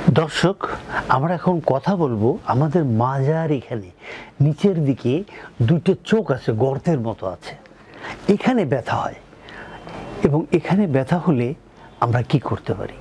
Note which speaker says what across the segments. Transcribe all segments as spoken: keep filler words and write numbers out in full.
Speaker 1: দর্শক, আমরা এখন কথা বলবো আমাদের মাজার এখানে নিচের দিকে দুটো চোখ আছে, গর্তের মতো আছে, এখানে ব্যথা হয় এবং এখানে ব্যথা হলে আমরা কি করতে পারি।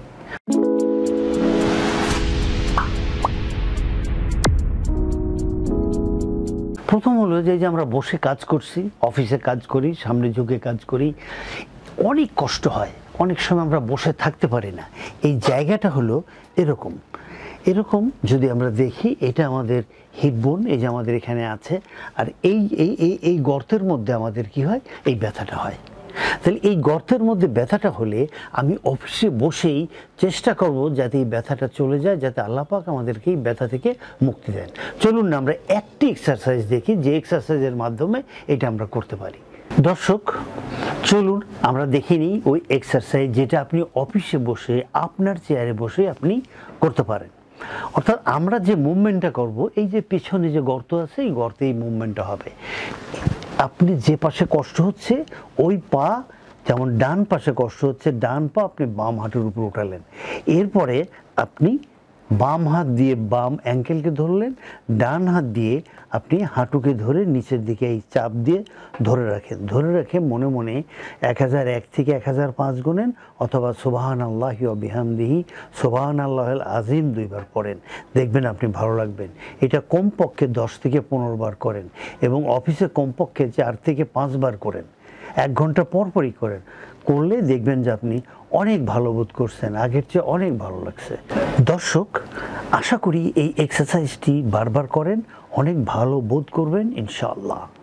Speaker 1: প্রথম হলো যে যে আমরা বসে কাজ করছি, অফিসে কাজ করি, সামনে ঝুঁকে কাজ করি, অনেক কষ্ট হয়, অনেক সময় আমরা বসে থাকতে পারি না। এই জায়গাটা হলো এরকম এরকম যদি আমরা দেখি, এটা আমাদের হিপ বোন, এই যে আমাদের এখানে আছে, আর এই এই এই এই গর্তের মধ্যে আমাদের কি হয়, এই ব্যথাটা হয়। তাহলে এই গর্তের মধ্যে ব্যথাটা হলে আমি অফিসে বসেই চেষ্টা করব যাতে এই ব্যথাটা চলে যায়, যাতে আল্লাহ পাক আমাদেরকে এই ব্যথা থেকে মুক্তি দেন। চলুন না আমরা একটি এক্সারসাইজ দেখি, যে এক্সারসাইজের মাধ্যমে এটা আমরা করতে পারি। দর্শক, চলুন আমরা দেখে নিই ওই এক্সারসাইজ যেটা আপনি অফিসে বসে আপনার চেয়ারে বসে আপনি করতে পারেন। অর্থাৎ আমরা যে মুভমেন্টটা করব, এই যে পিছনে যে গর্ত আছে, এই গর্তে এই মুভমেন্টটা হবে। আপনি যে পাশে কষ্ট হচ্ছে ওই পা, যেমন ডান পাশে কষ্ট হচ্ছে ডান পা আপনি বাম হাঁটুর উপর উঠালেন, এরপরে আপনি বাম হাত দিয়ে বাম অ্যাঙ্কেলকে ধরলেন, ডান হাত দিয়ে আপনি হাঁটুকে ধরে নিচের দিকে এই চাপ দিয়ে ধরে রাখেন। ধরে রেখে মনে মনে এক হাজার এক থেকে এক হাজার পাঁচ গুনেন, অথবা সুবহান আল্লাহি ওয়া বিহামদিহি সুবহান আল্লাহিল আজিম দুইবার পড়েন। দেখবেন আপনি ভালো লাগবেন। এটা কমপক্ষে দশ থেকে পনেরো বার করেন এবং অফিসে কমপক্ষে চার থেকে পাঁচ বার করেন। এক ঘন্টা পর পরই করেন। করলে দেখবেন যে আপনি অনেক ভালো বোধ করছেন, আগের চেয়ে অনেক ভালো লাগছে। দর্শক, আশা করি এই এক্সারসাইজটি বারবার করেন, অনেক ভালো বোধ করবেন ইনশাআল্লাহ।